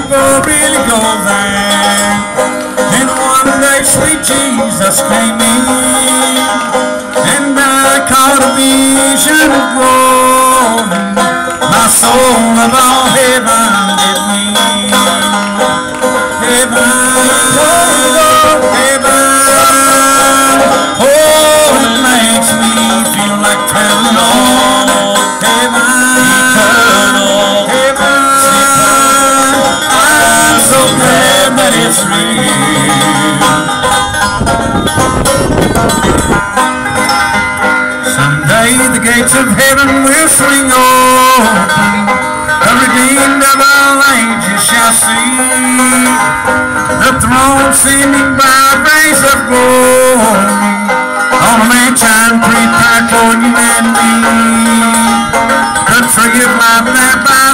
people really go there. And one day sweet Jesus came in, and I caught a vision of glory. My soul of all heaven did mean. Heaven, heaven, oh, it makes me feel like traveling on. Heaven, eternal, heaven, I'm so glad that it's real. Someday the gates of heaven will swing open. The redeemed of all ages shall see the throne seeming by rays of glory on a mansion prepared for you and me. The tree of life there by